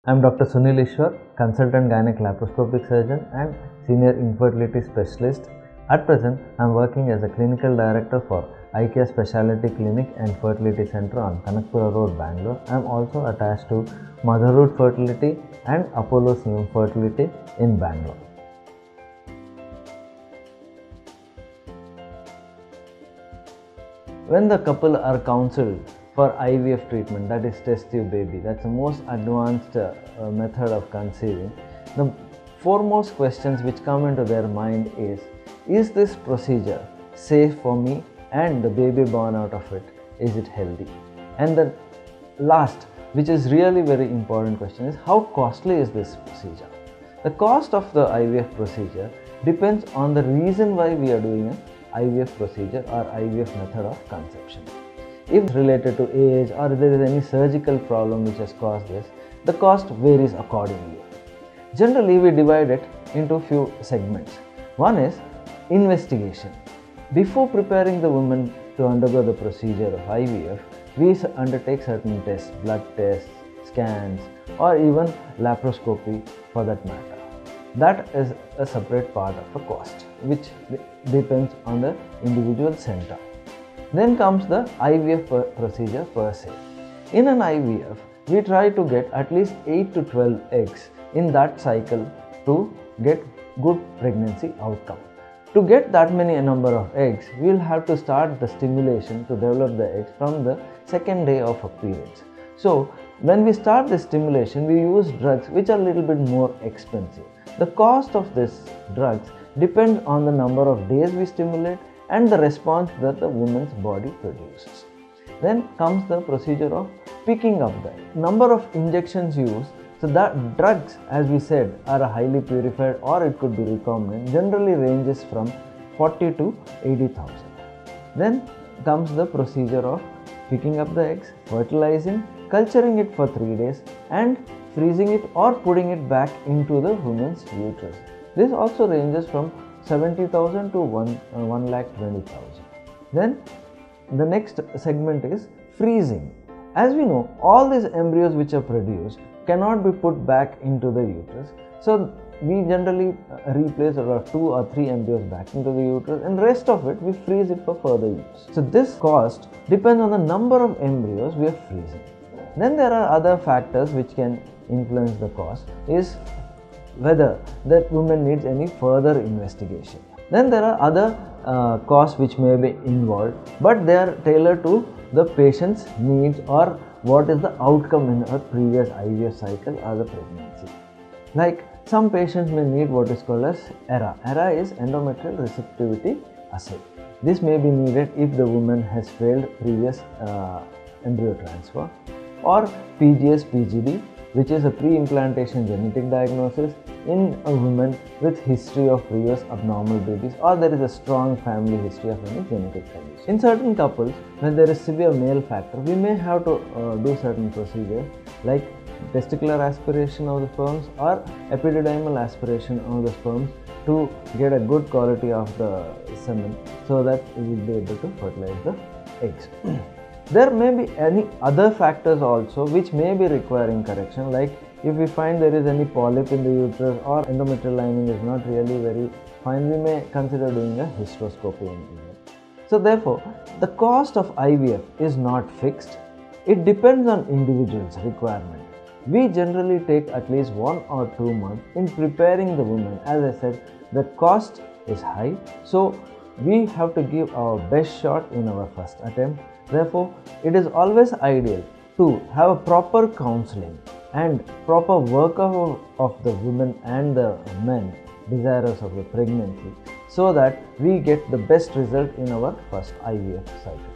I am Dr. Sunil Eshwar, consultant gynec laparoscopic surgeon and senior infertility specialist. At present, I am working as a clinical director for IKEA Specialty Clinic and Fertility Center on Kanakpura Road, Bangalore. I am also attached to Motherhood Fertility and Apollo Semen Fertility in Bangalore. When the couple are counseled for IVF treatment, that is test tube baby, that's the most advanced method of conceiving, the foremost questions which come into their mind is this procedure safe for me and the baby born out of it, is it healthy? And the last, which is really very important question, is how costly is this procedure? The cost of the IVF procedure depends on the reason why we are doing an IVF procedure or IVF method of conception. If related to age or if there is any surgical problem which has caused this, the cost varies accordingly. Generally, we divide it into few segments. One is investigation. Before preparing the woman to undergo the procedure of IVF, we undertake certain tests, blood tests, scans, or even laparoscopy for that matter. That is a separate part of the cost, which depends on the individual center. Then comes the IVF procedure per se. In an IVF, we try to get at least 8 to 12 eggs in that cycle to get good pregnancy outcome. To get that many number of eggs, we will have to start the stimulation to develop the eggs from the second day of a period. So, when we start the stimulation, we use drugs which are a little bit more expensive. The cost of these drugs depends on the number of days we stimulate and the response that the woman's body produces. Then comes the procedure of picking up the number of injections used. So that drugs, as we said, are highly purified or it could be recombinant, generally ranges from 40 to 80,000. Then comes the procedure of picking up the eggs, fertilizing, culturing it for 3 days and freezing it or putting it back into the woman's uterus. This also ranges from 70,000 to 1,20,000. Then the next segment is freezing. As we know, all these embryos which are produced cannot be put back into the uterus. So we generally replace about 2 or 3 embryos back into the uterus and rest of it we freeze it for further use. So this cost depends on the number of embryos we are freezing. Then there are other factors which can influence the cost, is whether that woman needs any further investigation. Then there are other costs which may be involved, but they are tailored to the patient's needs or what is the outcome in her previous IVF cycle or the pregnancy. Like some patients may need what is called as ERA. ERA is Endometrial Receptivity Assay. This may be needed if the woman has failed previous embryo transfer, or PGS-PGD, which is a pre-implantation genetic diagnosis in a woman with history of previous abnormal babies or there is a strong family history of any genetic condition. In certain couples, when there is severe male factor, we may have to do certain procedures like testicular aspiration of the sperms or epididymal aspiration of the sperms to get a good quality of the semen so that we will be able to fertilize the eggs. There may be any other factors also which may be requiring correction, like if we find there is any polyp in the uterus or endometrial lining is not really very fine, we may consider doing a hysteroscopy in IVF. So therefore, the cost of IVF is not fixed. It depends on individual's requirement. We generally take at least 1 or 2 months in preparing the woman. As I said, the cost is high, so we have to give our best shot in our first attempt. Therefore, it is always ideal to have a proper counseling and proper workup of the women and the men desirous of the pregnancy so that we get the best result in our first IVF cycle.